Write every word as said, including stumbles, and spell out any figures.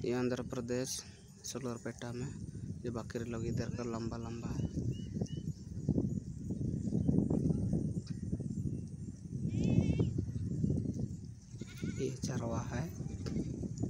ये आंध्र प्रदेश सोलरपेटा में ये बकरी लोग इधर का लंबा लंबा है। ये चरवा है।